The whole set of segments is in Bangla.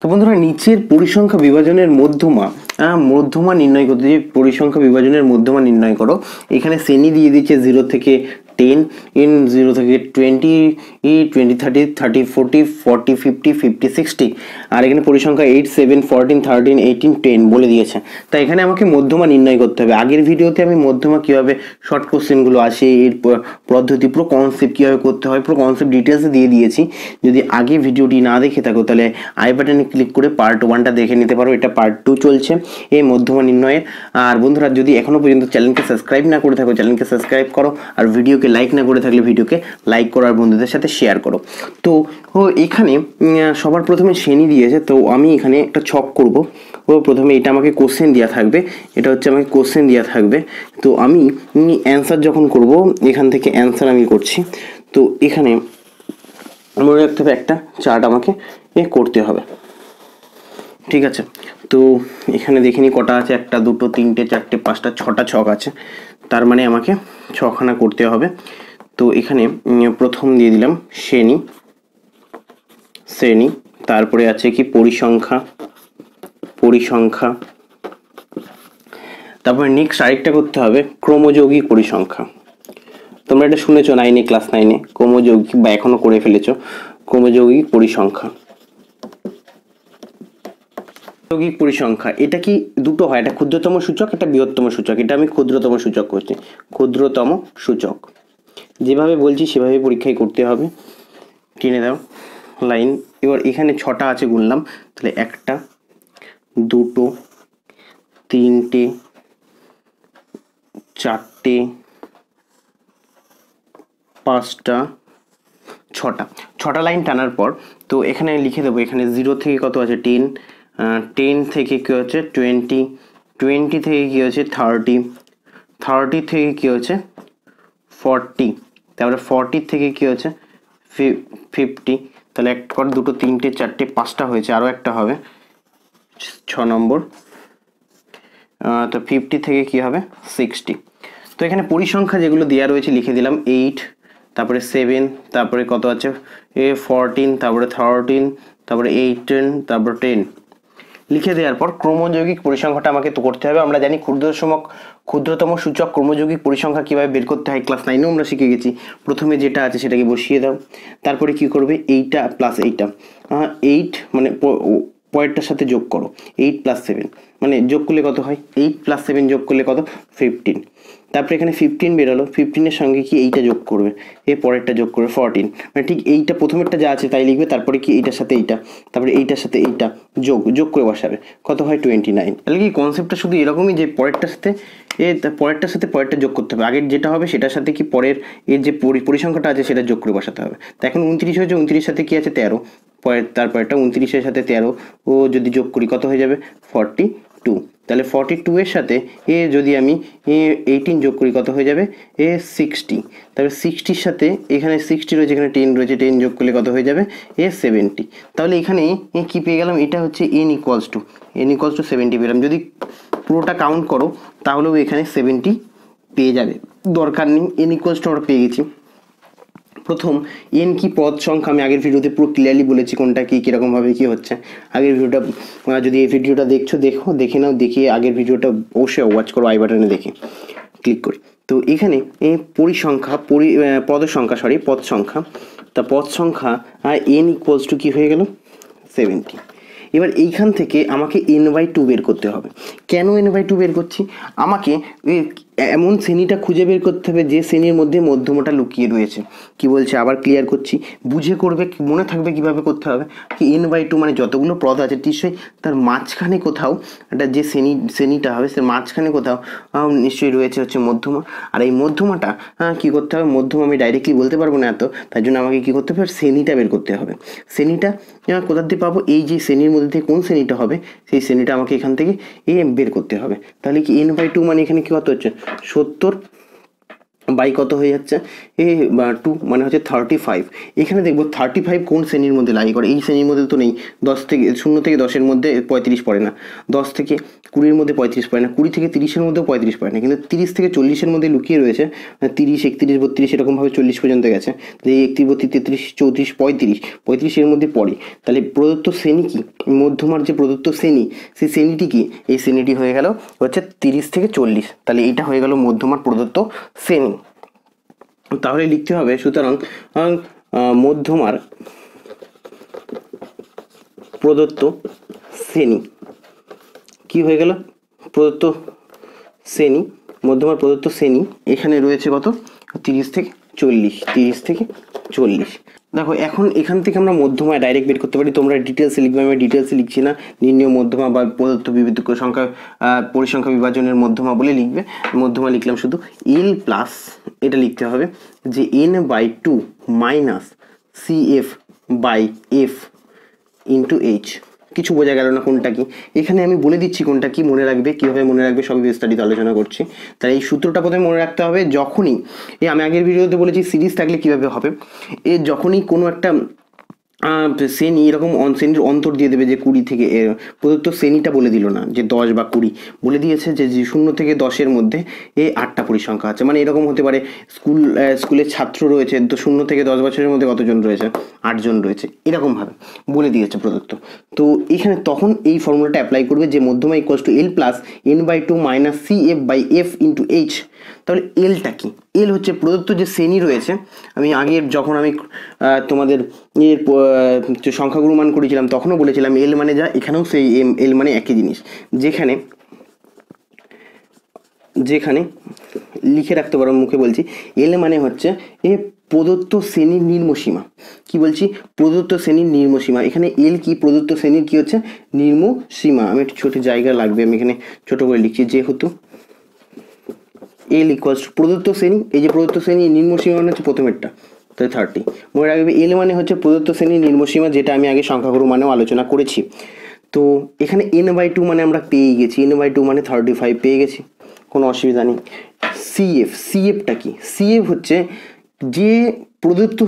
বন্ধুরা নিচের পরিসংখ্যা বিভাজনের মধ্যমা নির্ণয় করতে, যে পরিসংখ্যা বিভাজনের মধ্যমা নির্ণয় করো। এখানে শ্রেণী দিয়ে দিচ্ছে 0 থেকে 10, 0 থেকে 20, 20, 30, 30, 40, 40, 50, 50, 60, আর এখানে পরিসংখ্যা 8, 7, 14, 13, 18, 10 বলে দিয়েছে। তাই এখানে আমাকে মধ্যমা নির্ণয় করতে হবে। আগের ভিডিওতে আমি মধ্যমা কীভাবে শর্ট কোশ্চেনগুলো আসে, এর পদ্ধতি, পুরো কনসেপ্ট কীভাবে করতে হয়, পুরো কনসেপ্ট ডিটেলসে দিয়ে দিয়েছি। যদি আগে ভিডিওটি না দেখে থাকো তাহলে আই বাটনে ক্লিক করে পার্ট 1টা দেখে নিতে পারো। এটা পার্ট 2 চলছে এই মধ্যমা নির্ণয়ের। আর বন্ধুরা যদি এখনও পর্যন্ত চ্যানেলকে সাবস্ক্রাইব না করে থাকো, চ্যানেলকে সাবস্ক্রাইব করো, আর ভিডিওকে লাইক না করে থাকলে ভিডিওকে লাইক করো আর বন্ধুদের সাথে শেয়ার করো। তো এখানে সবার প্রথমে শ্রেণী দিয়েছে, তো আমি এখানে একটা ছক করব। প্রথমে এটা আমাকে কোশ্চেন দেওয়া থাকবে, এটা হচ্ছে আমাকে কোশ্চেন দেওয়া থাকবে। তো আমি অ্যান্সার যখন করব, এখান থেকে অ্যান্সার আমি করছি। তো এখানে মনে রাখতে হবে একটা চার্ট আমাকে করতে হবে, ঠিক আছে। তো এখানে দেখিনি কটা আছে, 1, 2, 3, 4, 5, 6টা ছক আছে, তার মানে আমাকে 6খানা করতে হবে। তো এখানে প্রথম দিয়ে দিলাম শ্রেণী, তারপরে আছে কি পরিসংখ্যা, তারপরে নেক্সট আরেকটা করতে হবে ক্রমযৌগিক পরিসংখ্যা। তোমরা এটা শুনেছো 9-এ, ক্লাস 9-এ ক্রমযৌগিক, বা এখনো করে ফেলেছো ক্রমযৌগিক পরিসংখ্যা। যৌগিক পরিসংখ্যা এটা কি দুটো হয়, একটা ক্ষুদ্রতম সূচক, একটা বৃহত্তম সূচক। এটা আমি ক্ষুদ্রতম সূচক করছি, ক্ষুদ্রতম সূচক। যেভাবে বলছি সেভাবে পরীক্ষায় করতে হবে। টেনে দাও লাইন। এবার এখানে 6টা আছে, গুনলাম, তাহলে 1, 2, 3, 4, 5, 6টা লাইন টানার পর তো এখানে লিখে দেবো, এখানে 0 থেকে কত আছে 10, 10 থেকে কী হচ্ছে 20, 20 থেকে কী হচ্ছে 30, 30 থেকে কী হচ্ছে 40, তারপরে 40 থেকে কী হচ্ছে 50। তাহলে 1, 2, 3, 4, 5টা হয়েছে, আরও একটা হবে 6 নম্বর। তো 50 থেকে কী হবে 60। তো এখানে পরিসংখ্যা যেগুলো দেওয়া রয়েছে লিখে দিলাম 8, তারপরে 7, তারপরে কত আছে 14, তারপরে 13, তারপরে 18, তারপর 10 লিখে দেওয়ার পর ক্রমযৌগিক পরিসংখ্যাটা আমাকে তো করতে হবে। আমরা জানি ক্ষুদ্রতম সূচক ক্রমযৌগিক পরিসংখ্যা কীভাবে বের করতে হয়, ক্লাস 9-এও আমরা শিখে গেছি। প্রথমে যেটা আছে সেটাকে বসিয়ে দাও, তারপরে কি করবে এইটা প্লাস এইটা, 8 মানে পরেরটার সাথে যোগ করো, 8 + 7 মানে যোগ করলে কত হয়, 8 + 7 যোগ করলে কত 15। তারপরে এখানে 15 বেরোলো, 15-এর সঙ্গে কি এইটা যোগ করবে, পরেরটা যোগ করবে 14, মানে ঠিক এইটা প্রথমেরটা যা আছে তাই লিখবে, তারপরে কি এইটার সাথে এইটা, তারপরে এইটার সাথে এইটা যোগ করে বসাবে, কত হয় 29। তাহলে কি কনসেপ্টটা শুধু এরকমই যে পরেরটার সাথে পরেরটা যোগ করতে হবে, আগের যেটা হবে সেটার সাথে কি পরের এর যে পরিসংখ্যাটা আছে সেটা যোগ করে বসাতে হবে। তো এখন 29 হয়েছে, 29-এর সাথে কি আছে 13, তারপরেরটা 29-এর সাথে 13 ও যদি যোগ করি কত হয়ে যাবে 42। তাহলে 42-এর সাথে যদি আমি 18 যোগ করি কত হয়ে যাবে 60। তাহলে 60-র সাথে এখানে 60 রয়েছে, এখানে 10 রয়েছে, 10 যোগ করলে কত হয়ে যাবে 70। তাহলে এখানে কি পেয়ে গেলাম, এটা হচ্ছে n = 70 পেলাম। যদি পুরোটা কাউন্ট করো তাহলেও এখানে 70 পেয়ে যাবে, দরকার নেই n = আমরা পেয়ে গেছি। প্রথম n কি পদ সংখ্যা, আমি আগের ভিডিওতে পুরো ক্লিয়ারলি বলেছি কোনটা কি কীরকমভাবে কী হচ্ছে। আগের ভিডিওটা যদি এই ভিডিওটা দেখে নাও, দেখে আগের ভিডিওটা অবশ্যই ওয়াচ করো, আই বাটনে দেখে ক্লিক করি। তো এখানে পদ সংখ্যা, তা পদ সংখ্যা n = কি হয়ে গেল 70। এবার এইখান থেকে আমাকে n/2 বের করতে হবে। কেন n/2 বের করছি, আমাকে এমন শ্রেণীটা খুঁজে বের করতে হবে যে শ্রেণীর মধ্যে মধ্যমটা লুকিয়ে রয়েছে। কি বলছে আবার ক্লিয়ার করছি, বুঝে করবে, মনে থাকবে কিভাবে করতে হবে। কি n/2 মানে যতগুলো পদ আছে নিশ্চয়ই তার মাঝখানে কোথাও একটা যে শ্রেণীটা হবে সে মাঝখানে কোথাও নিশ্চয়ই রয়েছে হচ্ছে মধ্যমা। আর এই মধ্যমাটা কি করতে হবে, মধ্যমা আমি ডাইরেক্টলি বলতে পারবো না এত, তাই জন্য আমাকে কি করতে হবে শ্রেণীটা বের করতে হবে। শ্রেণীটা কোথা থেকে পাবো, এই যে শ্রেণীর মধ্যে থেকে কোন শ্রেণীটা হবে সেই শ্রেণীটা আমাকে এখান থেকে বের করতে হবে। তাহলে কি n/2 মানে এখানে কি কত হচ্ছে 70, বাই কত হয়ে যাচ্ছে এ 2 মানে হচ্ছে 35। এখানে দেখবো 35 কোন শ্রেণীর মধ্যে লাই করে, এই শ্রেণীর মধ্যে তো নেই। 10 থেকে 0 থেকে 10-এর মধ্যে 35 পড়ে না, 10 থেকে 20-এর মধ্যে 35 পড়ে না, 20 থেকে 30-এর মধ্যেও 35 পড়ে না, কিন্তু 30 থেকে 40-এর মধ্যে লুকিয়ে রয়েছে 30, 31, 32 এরকমভাবে 40 পর্যন্ত গেছে। যে 31, 32, 33, 34, 35 এর মধ্যে পড়ে। তাহলে প্রদত্ত শ্রেণী কি, মধ্যমার যে প্রদত্ত শ্রেণী, সেই শ্রেণীটি কি, এই শ্রেণীটি হয়ে গেল হচ্ছে 30 থেকে 40। তাহলে এইটা হয়ে গেল মধ্যমার প্রদত্ত শ্রেণী। তাহলে লিখতে হবে সুতরাং মধ্যমার প্রদত্ত শ্রেণী কি হয়ে গেল, প্রদত্ত শ্রেণী, মধ্যমার প্রদত্ত শ্রেণী এখানে রয়েছে কত 30 থেকে 40, 30 থেকে 40। দেখো এখন এখান থেকে আমরা মধ্যমা ডাইরেক্ট বের করতে পারি, তোমরা ডিটেলসে লিখবে, আমি ডিটেলসে লিখছি না, নির্ণয় মধ্যমা বা প্রদত্ত বিবিধ সংখ্যা পরিসংখ্যা বিভাজনের মধ্যমা বলে লিখবে। মধ্যমা লিখলাম শুধু এল প্লাস, এটা লিখতে হবে যে n/2 minus CF by F into H। কিছু বোঝা গেল না কোনটা কি, এখানে আমি বলে দিচ্ছি কোনটা কি, মনে রাখবে, কীভাবে মনে রাখবে সবই বিস্তারিত আলোচনা করছি। তাহলে এই সূত্রটা প্রথমে মনে রাখতে হবে, যখনই আমি আগের ভিডিওতে বলেছি সিরিজ থাকলে কীভাবে হবে, যখনই কোনো একটা শ্রেণী এরকম শ্রেণীর অন্তর দিয়ে দেবে যে 20 থেকে, প্রদত্ত শ্রেণীটা বলে দিল না যে 10 বা 20, বলে দিয়েছে যে 0 থেকে 10-এর মধ্যে 8টা পরিসংখ্যা আছে। মানে এরকম হতে পারে স্কুলের ছাত্র রয়েছে, তো 0 থেকে 10 বছরের মধ্যে কতজন রয়েছে, 8 জন রয়েছে, এরকমভাবে বলে দিয়েছে প্রদত্ত। তো এখানে তখন এই ফর্মুলাটা অ্যাপ্লাই করবে যে মধ্যমা equals to L plus n/2 minus CF by F into H। তাহলে এলটা কি, এল হচ্ছে প্রদত্ত যে শ্রেণী রয়েছে, আমি আগের যখন আমি তোমাদের এর সংখ্যাগুরু মান করেছিলাম তখনও বলেছিলাম এল মানে যা, এখানেও সেই এল মানে একই জিনিস। যেখানে যেখানে লিখে রাখতে পারো, মুখে বলছি, এল মানে হচ্ছে প্রদত্ত শ্রেণীর নিম্নসীমা। কি বলছি, প্রদত্ত শ্রেণীর নিম্নসীমা। এখানে এল কি, প্রদত্ত শ্রেণীর কি হচ্ছে নিম্নসীমা। আমি একটু ছোট জায়গা লাগবে, আমি এখানে ছোট করে লিখছি, যেহেতু এল ইকুয়ালস টু প্রদত্ত শ্রেণী, এই যে প্রদত্ত শ্রেণীর নিম্নসীমা মানে হচ্ছে প্রথমেরটা, তাই 30। মনে রাখবে এল মানে হচ্ছে প্রদত্ত শ্রেণীর নিম্নসীমা, যেটা আমি আগে সংখ্যাগুরু মানেও আলোচনা করেছি। তো এখানে n/2 মানে আমরা পেয়ে গেছি, n/2 মানে 35 পেয়ে গেছি, কোনো অসুবিধা নেই। CF, CFটা কি, CF হচ্ছে যে প্রদত্ত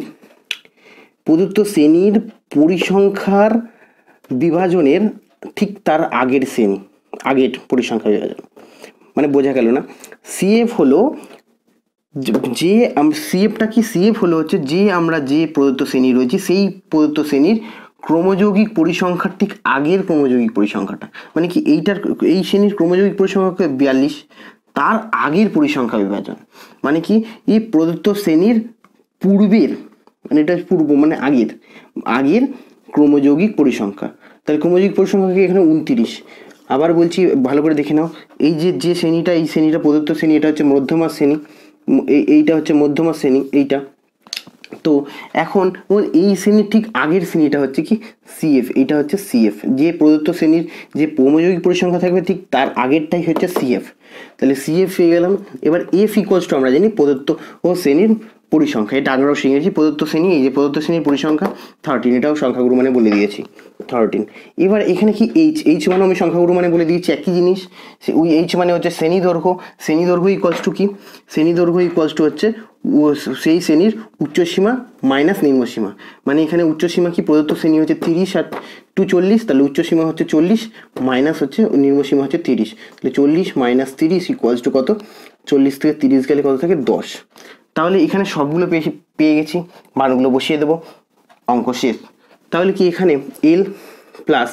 শ্রেণীর পরিসংখ্যার বিভাজনের ঠিক তার আগের শ্রেণী, আগের পরিসংখ্যা বিভাজন। মানে বোঝা গেল না, CF হলো যে CFটা কি, CF হলো হচ্ছে যে আমরা যে প্রদত্ত শ্রেণী রয়েছে সেই প্রদত্ত শ্রেণীর ক্রমযৌগিক পরিসংখ্যার ঠিক আগের ক্রমযৌগিক পরিসংখ্যাটা, মানে কি এইটার, এই শ্রেণীর ক্রমযৌগিক পরিসংখ্যা 42, তার আগের পরিসংখ্যা বিভাজন। মানে কি এই প্রদত্ত শ্রেণীর পূর্বের, মানে এটা পূর্ব মানে আগের ক্রমযৌগিক পরিসংখ্যা। তাহলে ক্রমযৌগিক পরিসংখ্যা কি এখানে 29। আবার বলছি ভালো করে দেখে নাও, এই যে শ্রেণীটা, এই শ্রেণীটা প্রদত্ত শ্রেণী, এটা হচ্ছে মধ্যমা শ্রেণী, এইটা হচ্ছে মধ্যমা শ্রেণী এইটা। তো এখন এই শ্রেণীর ঠিক আগের শ্রেণীটা হচ্ছে কি CF, এইটা হচ্ছে CF, যে প্রদত্ত শ্রেণীর যে ক্রমযৌগিক পরিসংখ্যা থাকবে ঠিক তার আগেরটাই হচ্ছে CF। তাহলে CF পেয়ে গেলাম। এবার F ইকুয়ালস টু আমরা জানি প্রদত্ত শ্রেণীর পরিসংখ্যা, এটা আগেও শিখেছি, প্রদত্ত শ্রেণী, এই যে প্রদত্ত শ্রেণীর পরিসংখ্যা 13, এটাও সংখ্যাগুরু মানে বলে দিয়েছি 13। এবার এখানে কি H মানে আমি সংখ্যাগুরু মানে বলে দিয়েছি একই জিনিস, ওই H মানে হচ্ছে শ্রেণী দৈর্ঘ্য ইকুয়ালস টু কি, শ্রেণী দৈর্ঘ্য ইকুয়ালস টু হচ্ছে সেই শ্রেণীর উচ্চসীমা মাইনাস নিম্নসীমা। মানে এখানে উচ্চসীমা কি, প্রদত্ত শ্রেণী হচ্ছে 30 আর 40, তাহলে উচ্চসীমা হচ্ছে 40 মাইনাস হচ্ছে নিম্নসীমা হচ্ছে 30, তাহলে 40 মাইনাস 30 ইকুয়ালস টু কত, 40 থেকে 30 গেলে কত থাকে 10। তাহলে এখানে সবগুলো পেয়ে গেছি, মানগুলো বসিয়ে দেবো, অঙ্ক শেষ। তাহলে কি এখানে এল প্লাস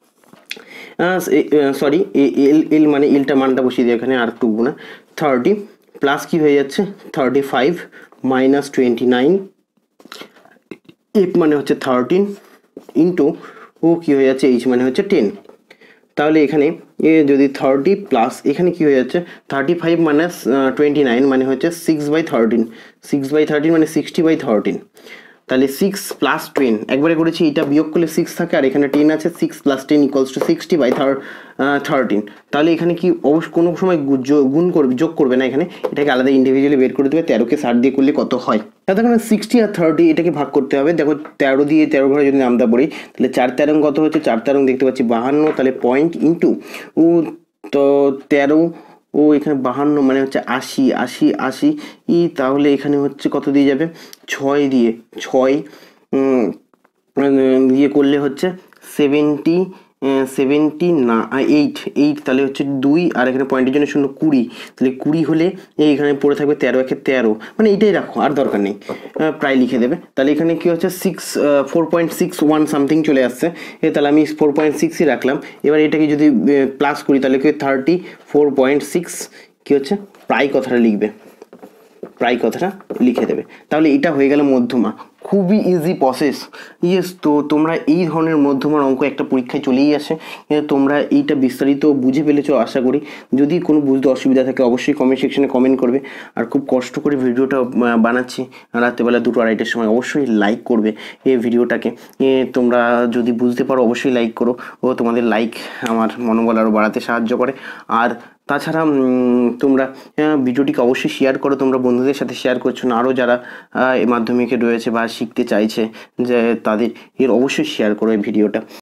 সরি এল মানে এলটা মানটা বসিয়ে দিই এখানে, আর টুকবো না, 30 প্লাস কি হয়ে যাচ্ছে 35 মাইনাস 29, এফ মানে হচ্ছে 13 ইন্টু কি হয়ে যাচ্ছে H মানে হচ্ছে 10। তাহলে এখানে যদি 30 প্লাস এখানে কি হয়ে যাচ্ছে 35 মাইনাস 29 মানে হচ্ছে 6/13, 6/13 মানে 60/13। তাহলে 6 প্লাস 10 একবারে করেছি, এটা বিয়োগ করলে 6 থাকে আর এখানে 10 আছে, 6 প্লাস 10 ইকুয়ালস টু 60/13। তাহলে এখানে কি অবশ্য কোনো সময় যোগ করবে না, এখানে এটাকে আলাদা ইন্ডিভিজুয়ালি বের করে দেবে, 13কে 60 দিয়ে করলে কত হয়। তাহলে এখানে 60 আর 30 এটাকে ভাগ করতে হবে। দেখো 13 দিয়ে 13 ঘরে যদি নামটা পড়ি তাহলে 4 13 কত হচ্ছে, 4 13 দেখতে পাচ্ছি 52, তাহলে পয়েন্ট ইন্টু তো 13 ও এখানে 52 মানে হচ্ছে 80 80 80 তাহলে এখানে হচ্ছে কত দিয়ে যাবে 6 দিয়ে 6 ইয়ে করলে হচ্ছে 70 না 8 তাহলে হচ্ছে 2 আর এখানে পয়েন্টের জন্য 0 20 তাহলে 20 হলে এইখানে পড়ে থাকবে 13 একে 13 মানে এটাই রাখো আর দরকার নেই প্রায় লিখে দেবে তাহলে এখানে কি হচ্ছে 4.61 সামথিং চলে আসছে তাহলে আমি 4.6ই রাখলাম এবার এটাকে যদি প্লাস করি তাহলে কি 34.6 কি হচ্ছে প্রায় কথাটা লিখবে প্রায় কথাটা লিখে দেবে তাহলে এটা হয়ে গেল মধ্যমা খুবই ইজি প্রসেস ইয়েস তো তোমরা এই ধরনের মধ্যমার অঙ্ক একটা পরীক্ষায় চলেই আসে তোমরা এইটা বিস্তারিত বুঝে ফেলেছো আশা করি যদি কোনো বুঝতে অসুবিধা থাকে অবশ্যই কমেন্ট সেকশনে কমেন্ট করবে আর খুব কষ্ট করে ভিডিওটা বানাচ্ছি রাত্রেবেলা 2টো 2:30টার সময় অবশ্যই লাইক করবে এই ভিডিওটাকে তোমরা যদি বুঝতে পারো অবশ্যই লাইক করো ও তোমাদের লাইক আমার মনোবল আরও বাড়াতে সাহায্য করে আর তাছাড়া তোমরা ভিডিওটিকে অবশ্যই শেয়ার করো তোমরা বন্ধুদের সাথে শেয়ার করছো না আরও যারা মাধ্যমিকে রয়েছে বা শিখতে চাইছে যে তাদের অবশ্যই শেয়ার করো এই ভিডিওটা